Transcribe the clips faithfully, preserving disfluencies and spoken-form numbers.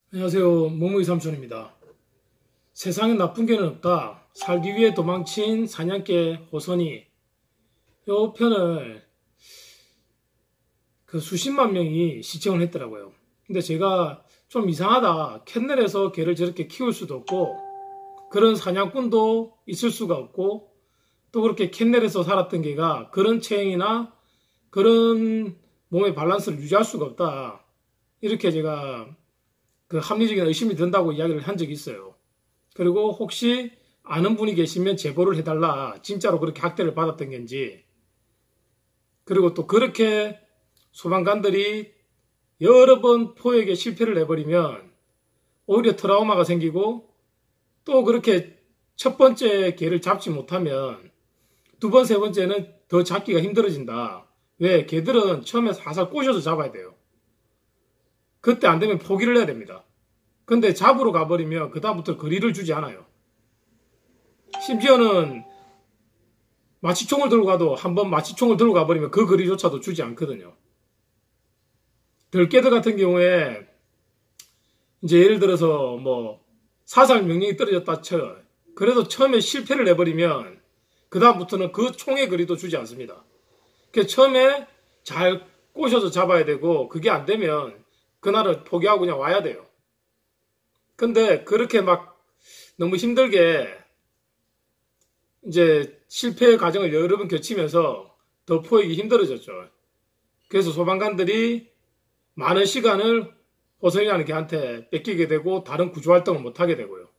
안녕하세요. 모무이 삼촌입니다. 세상에 나쁜 개는 없다. 살기 위해 도망친 사냥개 호선이. 이 편을 그 수십만 명이 시청을 했더라고요. 근데 제가 좀 이상하다. 캔넬에서 개를 저렇게 키울 수도 없고 그런 사냥꾼도 있을 수가 없고 또 그렇게 캔넬에서 살았던 개가 그런 체형이나 그런 몸의 밸런스를 유지할 수가 없다. 이렇게 제가 그 합리적인 의심이 든다고 이야기를 한 적이 있어요. 그리고 혹시 아는 분이 계시면 제보를 해달라. 진짜로 그렇게 학대를 받았던 건지. 그리고 또 그렇게 소방관들이 여러 번 포획에 실패를 해버리면 오히려 트라우마가 생기고 또 그렇게 첫 번째 개를 잡지 못하면 두 번, 세 번째는 더 잡기가 힘들어진다. 왜? 개들은 처음에 살살 꼬셔서 잡아야 돼요. 그때 안 되면 포기를 해야 됩니다. 근데 잡으러 가버리면 그다음부터 거리를 주지 않아요. 심지어는 마취총을 들고 가도 한번 마취총을 들고 가버리면 그 거리조차도 주지 않거든요. 들깨들 같은 경우에 이제 예를 들어서 뭐 사살 명령이 떨어졌다 쳐요. 그래도 처음에 실패를 해버리면 그다음부터는 그 총의 거리도 주지 않습니다. 그래서 처음에 잘 꼬셔서 잡아야 되고 그게 안 되면 그날은 포기하고 그냥 와야 돼요. 근데 그렇게 막 너무 힘들게 이제 실패의 과정을 여러 번 거치면서 더 포획이 힘들어졌죠. 그래서 소방관들이 많은 시간을 호선이라는 개한테 뺏기게 되고 다른 구조활동을 못하게 되고요.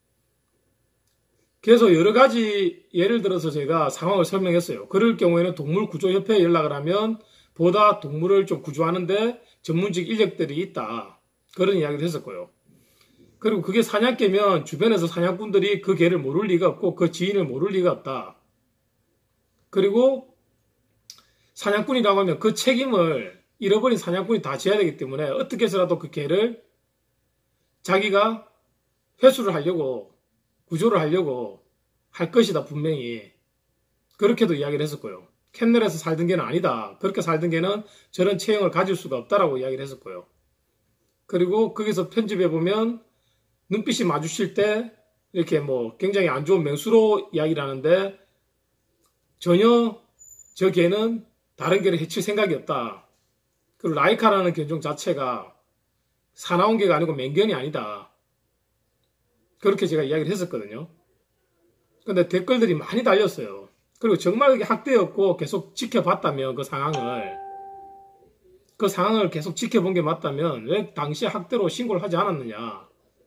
그래서 여러 가지 예를 들어서 제가 상황을 설명했어요. 그럴 경우에는 동물구조협회에 연락을 하면 보다 동물을 좀 구조하는데 전문직 인력들이 있다. 그런 이야기를 했었고요. 그리고 그게 사냥개면 주변에서 사냥꾼들이 그 개를 모를 리가 없고 그 지인을 모를 리가 없다. 그리고 사냥꾼이라고 하면 그 책임을 잃어버린 사냥꾼이 다 져야 되기 때문에 어떻게 해서라도 그 개를 자기가 회수를 하려고 구조를 하려고 할 것이다 분명히. 그렇게도 이야기를 했었고요. 캔넬에서 살던 개는 아니다. 그렇게 살던 개는 저런 체형을 가질 수가 없다라고 이야기를 했었고요. 그리고 거기서 편집해보면 눈빛이 마주칠 때 이렇게 뭐 굉장히 안 좋은 맹수로 이야기를 하는데 전혀 저 개는 다른 개를 해칠 생각이 없다. 그리고 라이카라는 견종 자체가 사나운 개가 아니고 맹견이 아니다. 그렇게 제가 이야기를 했었거든요. 근데 댓글들이 많이 달렸어요. 그리고 정말 그게 학대였고 계속 지켜봤다면 그 상황을 그 상황을 계속 지켜본 게 맞다면 왜 당시에 학대로 신고를 하지 않았느냐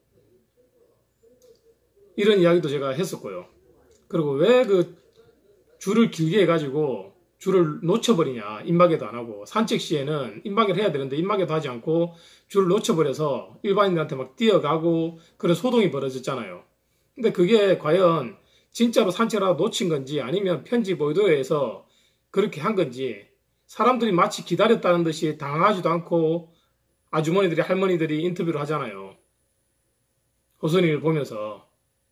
이런 이야기도 제가 했었고요. 그리고 왜 그 줄을 길게 해가지고 줄을 놓쳐버리냐. 임마개도 안 하고 산책 시에는 임마개를 해야 되는데 임마개도 하지 않고 줄을 놓쳐버려서 일반인들한테 막 뛰어가고 그런 소동이 벌어졌잖아요. 근데 그게 과연 진짜로 산책을 하다 놓친 건지 아니면 편집 의도에서 그렇게 한 건지 사람들이 마치 기다렸다는 듯이 당하지도 않고 아주머니들이 할머니들이 인터뷰를 하잖아요. 호선이를 보면서.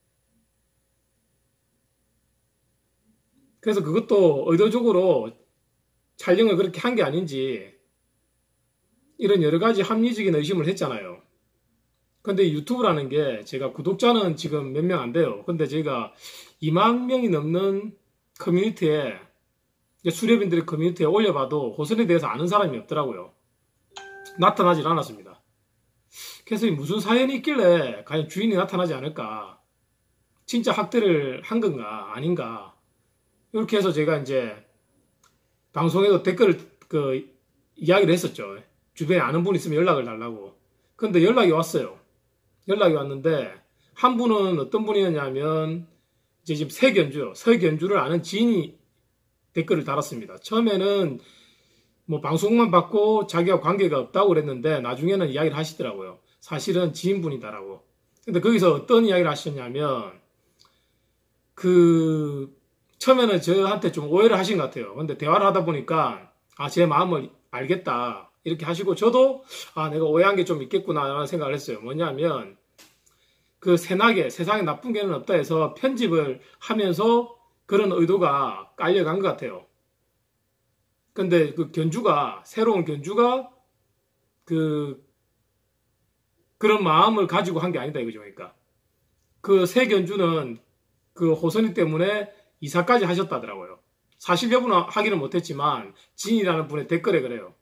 그래서 그것도 의도적으로 촬영을 그렇게 한 게 아닌지 이런 여러 가지 합리적인 의심을 했잖아요. 근데 유튜브라는 게 제가 구독자는 지금 몇 명 안 돼요. 근데 제가 이만 명이 넘는 커뮤니티에 수렵인들의 커뮤니티에 올려봐도 호선에 대해서 아는 사람이 없더라고요. 나타나질 않았습니다. 그래서 무슨 사연이 있길래 과연 주인이 나타나지 않을까? 진짜 학대를 한 건가 아닌가? 이렇게 해서 제가 이제 방송에도 댓글을 그 이야기를 했었죠. 주변에 아는 분 있으면 연락을 달라고. 근데 연락이 왔어요. 연락이 왔는데 한 분은 어떤 분이었냐면 이제 지금 서견주, 서견주를 아는 지인이 댓글을 달았습니다. 처음에는 뭐 방송만 받고 자기와 관계가 없다고 그랬는데 나중에는 이야기를 하시더라고요. 사실은 지인분이다라고. 근데 거기서 어떤 이야기를 하셨냐면 그 처음에는 저한테 좀 오해를 하신 것 같아요. 근데 대화를 하다 보니까 아, 제 마음을 알겠다 이렇게 하시고 저도 아, 내가 오해한 게 좀 있겠구나 라는 생각을 했어요. 뭐냐면 그 새나개, 세상에 나쁜 개는 없다 해서 편집을 하면서 그런 의도가 깔려간 것 같아요. 근데 그 견주가 새로운 견주가 그 그런 마음을 가지고 한 게 아니다 이거죠. 그러니까 그 세견주는 그 호선이 때문에 이사까지 하셨다더라고요. 사실 여부는 확인은 못했지만 진이라는 분의 댓글에 그래요.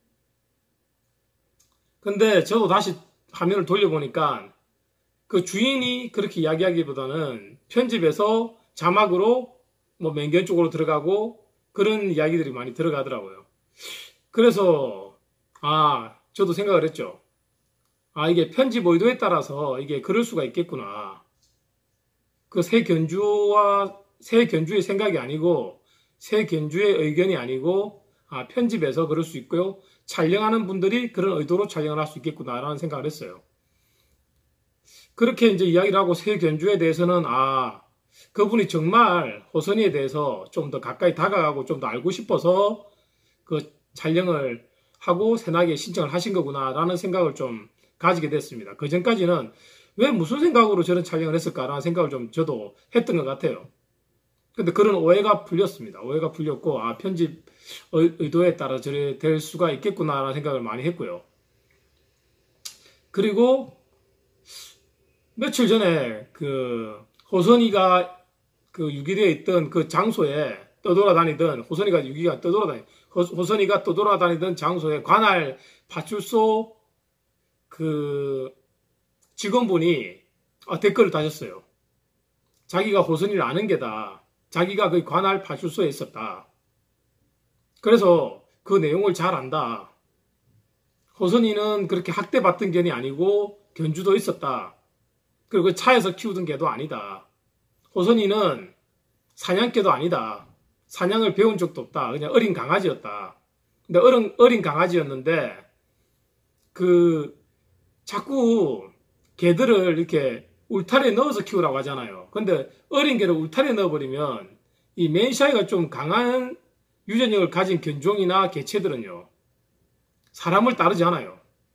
근데 저도 다시 화면을 돌려보니까 그 주인이 그렇게 이야기하기보다는 편집에서 자막으로 뭐 맹견 쪽으로 들어가고 그런 이야기들이 많이 들어가더라고요. 그래서 아 저도 생각을 했죠. 아 이게 편집 의도에 따라서 이게 그럴 수가 있겠구나. 그 세견주와 세견주의 생각이 아니고 세견주의 의견이 아니고 아 편집에서 그럴 수 있고요. 촬영하는 분들이 그런 의도로 촬영을 할 수 있겠구나라는 생각을 했어요. 그렇게 이제 이야기를 하고 세견주에 대해서는 아 그분이 정말 호선이에 대해서 좀 더 가까이 다가가고 좀 더 알고 싶어서 그 촬영을 하고 세나게 신청을 하신 거구나라는 생각을 좀 가지게 됐습니다. 그 전까지는 왜 무슨 생각으로 저런 촬영을 했을까라는 생각을 좀 저도 했던 것 같아요. 근데 그런 오해가 풀렸습니다. 오해가 풀렸고 아 편집 의도에 따라 저래 될 수가 있겠구나라는 생각을 많이 했고요. 그리고 며칠 전에 그 호선이가 그 유기되어 있던 그 장소에 떠돌아다니던 호선이가 유기가 떠돌아다니 호선이가 떠돌아다니던 장소에 관할 파출소 그 직원분이 아, 댓글을 다셨어요. 자기가 호선이를 아는 게다. 자기가 그 관할 파출소에 있었다. 그래서 그 내용을 잘 안다. 호선이는 그렇게 학대받던 견이 아니고 견주도 있었다. 그리고 그 차에서 키우던 개도 아니다. 호선이는 사냥개도 아니다. 사냥을 배운 적도 없다. 그냥 어린 강아지였다. 근데 어린, 어린 강아지였는데 그 자꾸 개들을 이렇게 울타리에 넣어서 키우라고 하잖아요. 근데 어린 개를 울타리에 넣어버리면 이 맨샤이가 좀 강한 유전력을 가진 견종이나 개체들은요. 사람을 따르지 않아요.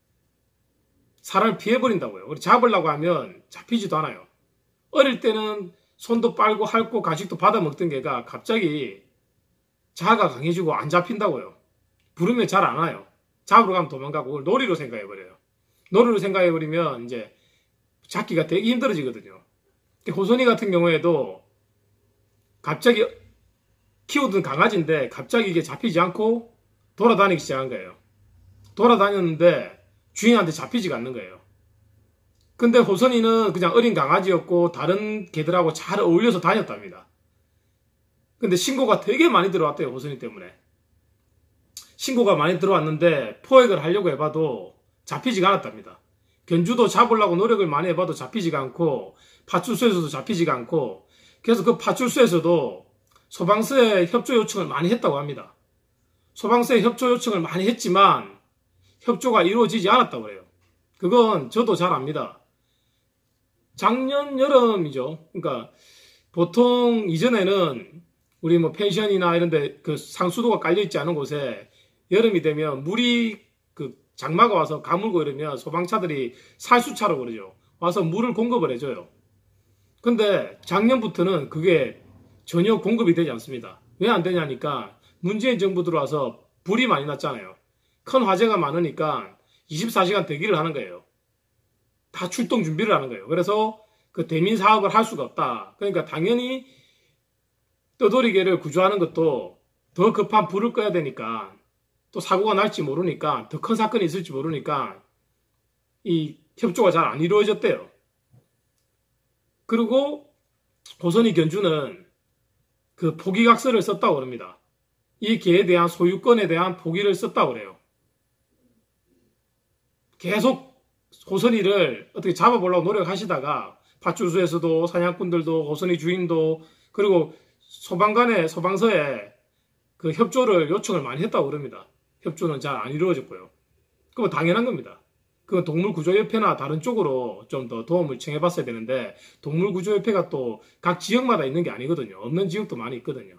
사람을 피해버린다고요. 잡으려고 하면 잡히지도 않아요. 어릴 때는 손도 빨고 핥고 가식도 받아먹던 개가 갑자기 자아가 강해지고 안 잡힌다고요. 부르면 잘 안 와요. 잡으러 가면 도망가고 그걸 놀이로 생각해버려요. 놀이로 생각해버리면 이제 잡기가 되게 힘들어지거든요. 호선이 같은 경우에도 갑자기 키우던 강아지인데 갑자기 이게 잡히지 않고 돌아다니기 시작한 거예요. 돌아다녔는데 주인한테 잡히지가 않는 거예요. 근데 호선이는 그냥 어린 강아지였고 다른 개들하고 잘 어울려서 다녔답니다. 근데 신고가 되게 많이 들어왔대요. 호선이 때문에. 신고가 많이 들어왔는데 포획을 하려고 해봐도 잡히지가 않았답니다. 견주도 잡으려고 노력을 많이 해봐도 잡히지가 않고 파출소에서도 잡히지가 않고 그래서 그 파출소에서도 소방서에 협조 요청을 많이 했다고 합니다. 소방서에 협조 요청을 많이 했지만 협조가 이루어지지 않았다고 해요. 그건 저도 잘 압니다. 작년 여름이죠. 그러니까 보통 이전에는 우리 뭐 펜션이나 이런 데 그 상수도가 깔려있지 않은 곳에 여름이 되면 물이 그 장마가 와서 가물고 이러면 소방차들이 살수차로 그러죠. 와서 물을 공급을 해줘요. 근데 작년부터는 그게 전혀 공급이 되지 않습니다. 왜 안 되냐니까 문재인 정부 들어와서 불이 많이 났잖아요. 큰 화재가 많으니까 이십사 시간 대기를 하는 거예요. 다 출동 준비를 하는 거예요. 그래서 그 대민 사업을 할 수가 없다. 그러니까 당연히 떠돌이개를 구조하는 것도 더 급한 불을 꺼야 되니까 또 사고가 날지 모르니까 더 큰 사건이 있을지 모르니까 이 협조가 잘 안 이루어졌대요. 그리고 호선이 견주는 그 포기각서를 썼다고 합니다. 이 개에 대한 소유권에 대한 포기를 썼다고 그래요. 계속 호선이를 어떻게 잡아보려고 노력하시다가 파출소에서도 사냥꾼들도 호선이 주인도 그리고 소방관의 소방서에 그 협조를 요청을 많이 했다고 그럽니다. 협조는 잘 안 이루어졌고요. 그건 당연한 겁니다. 그건 동물구조협회나 다른 쪽으로 좀 더 도움을 청해봤어야 되는데 동물구조협회가 또 각 지역마다 있는 게 아니거든요. 없는 지역도 많이 있거든요.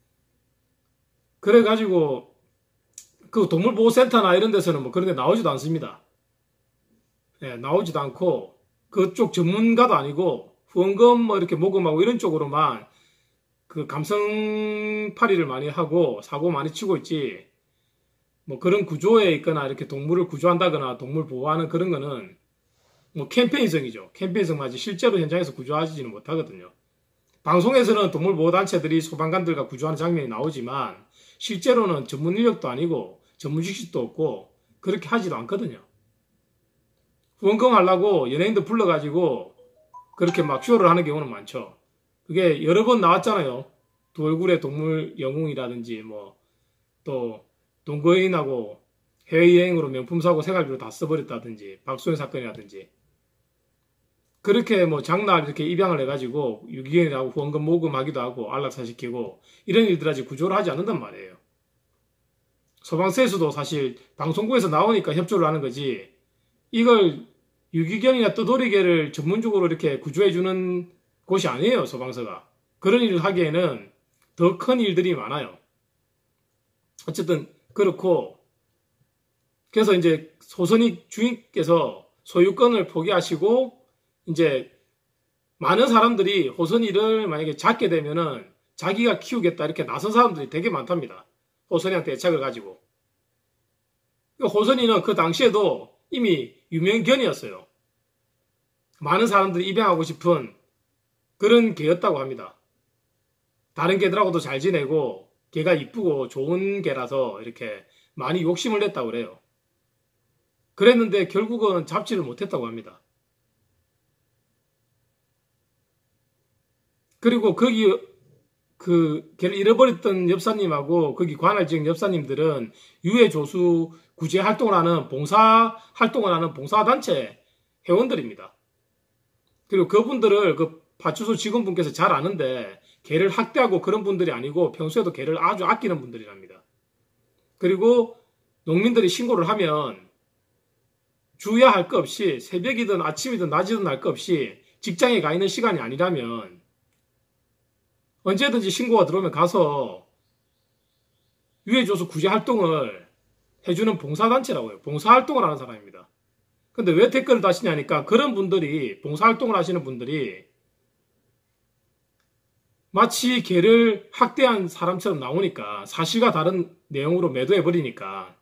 그래가지고 그 동물보호센터나 이런 데서는 뭐 그런 데 나오지도 않습니다. 예, 나오지도 않고 그쪽 전문가도 아니고 후원금 뭐 이렇게 모금하고 이런 쪽으로만 그 감성팔이를 많이 하고 사고 많이 치고 있지 뭐 그런 구조에 있거나 이렇게 동물을 구조한다거나 동물 보호하는 그런 거는 뭐 캠페인성이죠. 캠페인성만 하지 실제로 현장에서 구조하지는 못하거든요. 방송에서는 동물보호단체들이 소방관들과 구조하는 장면이 나오지만 실제로는 전문 인력도 아니고 전문 지식도 없고 그렇게 하지도 않거든요. 후원금 하려고 연예인들 불러가지고 그렇게 막 쇼를 하는 경우는 많죠. 그게 여러 번 나왔잖아요. 두 얼굴의 동물 영웅이라든지 뭐 또 동거인하고 해외여행으로 명품 사고 생활비로 다 써버렸다든지 박소연 사건이라든지 그렇게 뭐 장날 이렇게 입양을 해가지고 유기견이라고 후원금 모금하기도 하고 안락사시키고 이런 일들 아직 구조를 하지 않는단 말이에요. 소방서에서도 사실 방송국에서 나오니까 협조를 하는 거지 이걸 유기견이나 떠돌이개를 전문적으로 이렇게 구조해주는 곳이 아니에요. 소방서가. 그런 일을 하기에는 더 큰 일들이 많아요. 어쨌든 그렇고 그래서 이제 소선이 주인께서 소유권을 포기하시고 이제 많은 사람들이 호선이를 만약에 잡게 되면은 자기가 키우겠다 이렇게 나선 사람들이 되게 많답니다. 호선이한테 애착을 가지고. 호선이는 그 당시에도 이미 유명견이었어요. 많은 사람들이 입양하고 싶은 그런 개였다고 합니다. 다른 개들하고도 잘 지내고 개가 이쁘고 좋은 개라서 이렇게 많이 욕심을 냈다고 그래요. 그랬는데 결국은 잡지를 못했다고 합니다. 그리고 거기 그 개를 잃어버렸던 엽사님하고 거기 관할 지역 엽사님들은 유해조수 구제 활동을 하는 봉사 활동을 하는 봉사단체 회원들입니다. 그리고 그분들을 그 파출소 직원분께서 잘 아는데 개를 학대하고 그런 분들이 아니고 평소에도 개를 아주 아끼는 분들이랍니다. 그리고 농민들이 신고를 하면 주의해야 할 것 없이 새벽이든 아침이든 낮이든 할 것 없이 직장에 가 있는 시간이 아니라면 언제든지 신고가 들어오면 가서 유해조수 구제 활동을 해주는 봉사단체라고요. 봉사활동을 하는 사람입니다. 근데 왜 댓글을 다시냐니까 그런 분들이 봉사활동을 하시는 분들이 마치 개를 학대한 사람처럼 나오니까 사실과 다른 내용으로 매도해버리니까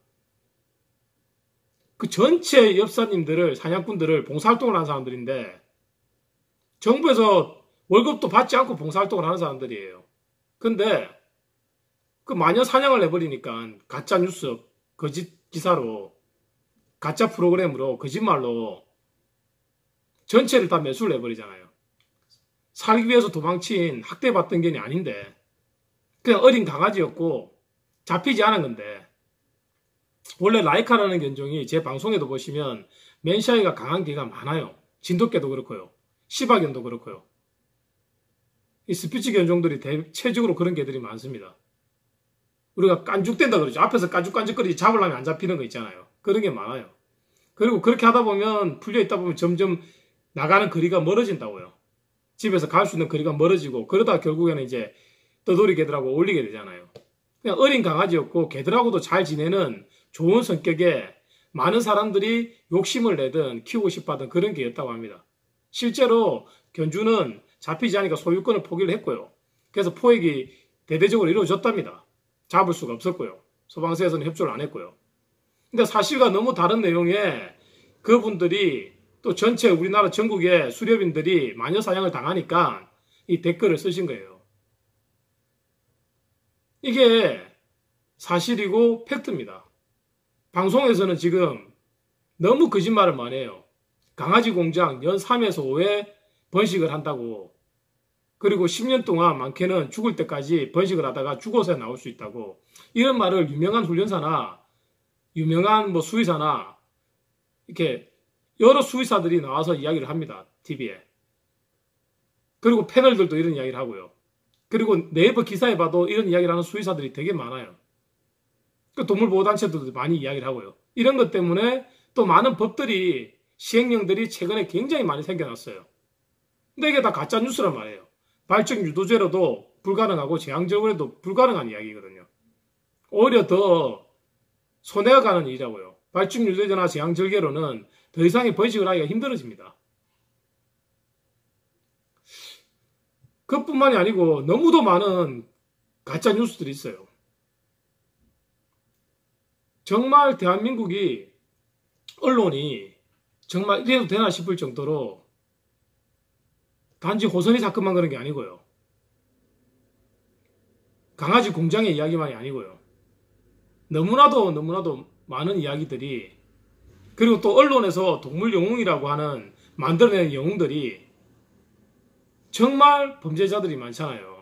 그 전체 엽사님들을 사냥꾼들을 봉사활동을 하는 사람들인데 정부에서 월급도 받지 않고 봉사활동을 하는 사람들이에요. 근데 그 마녀 사냥을 해버리니까 가짜 뉴스 거짓 기사로 가짜 프로그램으로 거짓말로 전체를 다 매수를 해버리잖아요. 살기 위해서 도망친 학대받던 견이 아닌데 그냥 어린 강아지였고 잡히지 않은 건데 원래 라이카라는 견종이 제 방송에도 보시면 맨샤이가 강한 개가 많아요. 진돗개도 그렇고요. 시바견도 그렇고요. 이 스피치 견종들이 대체적으로 그런 개들이 많습니다. 우리가 깐죽댄다 그러죠. 앞에서 깐죽깐죽거리지 잡으려면 안 잡히는 거 있잖아요. 그런 게 많아요. 그리고 그렇게 하다 보면 풀려있다 보면 점점 나가는 거리가 멀어진다고요. 집에서 갈 수 있는 거리가 멀어지고 그러다 결국에는 이제 떠돌이 개들하고 어울리게 되잖아요. 그냥 어린 강아지였고 개들하고도 잘 지내는 좋은 성격에 많은 사람들이 욕심을 내든 키우고 싶어하던 그런 개였다고 합니다. 실제로 견주는 잡히지 않으니까 소유권을 포기를 했고요. 그래서 포획이 대대적으로 이루어졌답니다. 잡을 수가 없었고요. 소방서에서는 협조를 안 했고요. 근데 사실과 너무 다른 내용에 그분들이 또 전체 우리나라 전국의 수렵인들이 마녀 사냥을 당하니까 이 댓글을 쓰신 거예요. 이게 사실이고 팩트입니다. 방송에서는 지금 너무 거짓말을 많이 해요. 강아지 공장 연 삼에서 오 회 번식을 한다고. 그리고 십 년 동안 많게는 죽을 때까지 번식을 하다가 죽어서 나올 수 있다고. 이런 말을 유명한 훈련사나 유명한 뭐 수의사나 이렇게 여러 수의사들이 나와서 이야기를 합니다. 티비에. 그리고 패널들도 이런 이야기를 하고요. 그리고 네이버 기사에 봐도 이런 이야기를 하는 수의사들이 되게 많아요. 그 동물보호단체들도 많이 이야기를 하고요. 이런 것 때문에 또 많은 법들이 시행령들이 최근에 굉장히 많이 생겨났어요. 근데 이게 다 가짜 뉴스란 말이에요. 발적 유도죄로도 불가능하고 재앙절개도 불가능한 이야기거든요. 오히려 더 손해가 가는 일이라고요. 발적 유도죄나 재앙절개로는 더 이상의 번식을 하기가 힘들어집니다. 그것뿐만이 아니고 너무도 많은 가짜 뉴스들이 있어요. 정말 대한민국이 언론이 정말 이래도 되나 싶을 정도로 단지 호선이 사건만 그런 게 아니고요. 강아지 공장의 이야기만이 아니고요. 너무나도 너무나도 많은 이야기들이, 그리고 또 언론에서 동물 영웅이라고 하는 만들어내는 영웅들이 정말 범죄자들이 많잖아요.